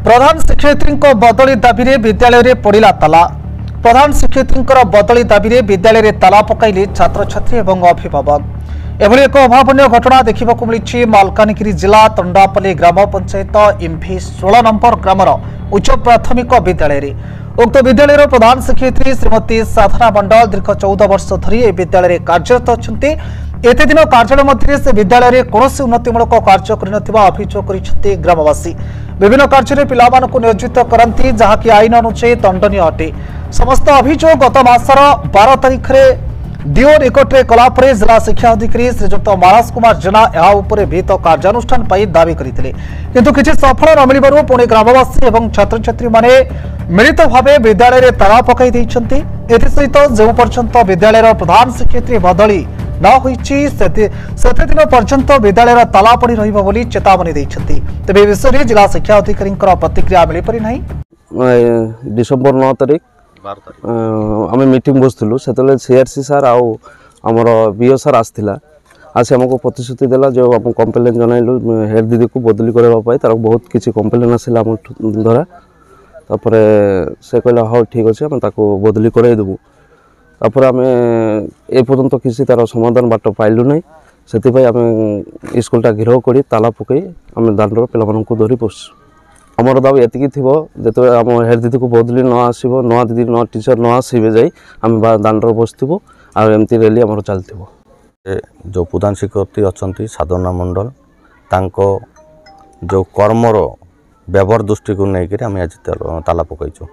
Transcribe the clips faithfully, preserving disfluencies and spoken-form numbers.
प्रधान शिक्षयित्री बदली दाबी विद्यालय में पड़ा ताला। प्रधान शिक्षयित्री बदली दाबी विद्यालय में ताला पकाइले छात्र छात्री और अभिभावक। एभली एक अभावन घटना देखा मिली मालकानगिरी जिला तंडापल्ली ग्राम पंचायत इम्फी षोल नंबर ग्रामर उच्च प्राथमिक विद्यालय। उक्त विद्यालय प्रधान शिक्षयित्री श्रीमती साधना मंडल दीर्घ चौदह वर्ष धरी ए विद्यालय कार्यरत अच्छा। एते दिन कार्यालय मध्य से विद्यालय में कौन उन्नतिमूलक कार्य अभियोग कर ग्रामवासी। विभिन्न कार्य पिलामानकु नियोजित करती जहाँकि आईन अनुसार दंडनीय अटे। समस्त अभियोग गत मासर बारह तारिख में डीओ निकटरे कलापर जिला शिक्षा अधिकारी श्रीजुक्त मानस कुमार जेना यह उपर विहित कार्यानुष्ठान दाबी करते किंतु किसी सफल न मिलू पुणी ग्रामवासी और छात्र छात्री माने मिलित भाव विद्यालय में ताला पकाई सहित जो पर्यंत विद्यालय प्रधान शिक्षयित्री बदली न होती दिन पर्यंत विद्यालय ताला पड़ी रही चेतावनी देते। तेज विषय में जिला शिक्षा अधिकारी प्रतिक्रिया मिल पारि नहीं। डिसेम्बर नौ तारिख आम मीटिंग बसलु से सीआरसी सार आमर बीओ सार आसला आसी आमको प्रतिश्रुति देला जो आम कम्प्लेन जनइलु हेड दीदी को बदली करने तार बहुत किसी कम्प्लेन आसला आम द्वारा तापर से कहला हाँ ठीक अच्छे आम बदली करदेबू। तापर आम एपर्यंत किसी तार समाधान बाट पाइलु ना से आम स्कूलटा घेराव कर ताला पकई आम दांडर पे धरी पशु। आमर दाबी एतिकी थी जो आम हेड दीदी को बदली न आसो नुआ दीदी न टीचर न आसबे जाई आम दांडर बसतु आमती रैली आम चलती। जो प्रधान शिक्षयित्री अच्छा साधना मंडल तांको जो कर्मर व्यवहार दृष्टि को लेकर आम आज ताला पकईचु।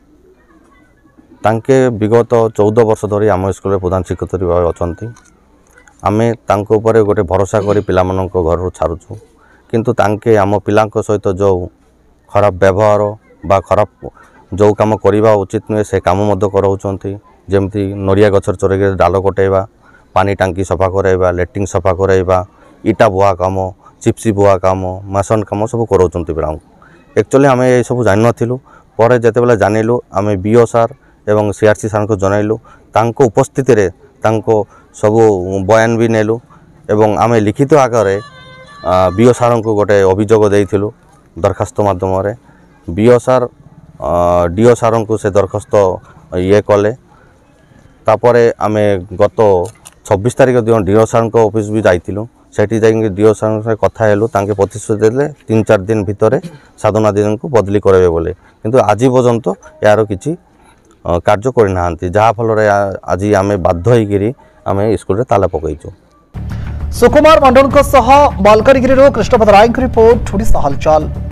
तांके विगत चौदह वर्ष धरी आम स्कूल प्रधान शिक्षयित्री अच्छा आम तांको गोटे भरोसा कर पिलामान घर छाड़ुचु किंतु तांके आम पिला सहित जो खराब व्यवहार बा खराब जो काम करवा उचित नुहे से कम कराऊँच जमती नरिया गचर चोरे डाल कटेवा पानी टांकी सफा कराइबा लेट्रिन सफा कराइबा इटा बुआ काम चिप्सी बुआ काम मासन काम सब कराऊँ पिला एक्चुअली आम ये सब जान नु पर जिते जानिलु आम बीओ सार एवं सीआरसी सार को जनइलु तांको उपस्थित रे तांको सब बयान भी नेलु एवं आम लिखित आकार बीओ सार को गोटे अभियोग देइथिलु दरखास्त माध्यम बीओ सार डीओ सार को से दरखास्त ये कले तापर आम गत छब्बीस तारिख दिन डीओ सार ऑफिस भी जाइलु सेठी जाइए डीओ सार से कथा हेलु तांके प्रतिश्रुति देले तीन चार दिन भितर साधना दीदी को बदली कराइबे बोले किंतु आज पर्यंत यार किसी कार्य करना जहाँफल आज आम बाध्य होकर आम स्कूल ताला पकईचु। सुकुमार मंडल मालकानगिरी कृष्णपद राय रिपोर्ट ओडिशा हलचल।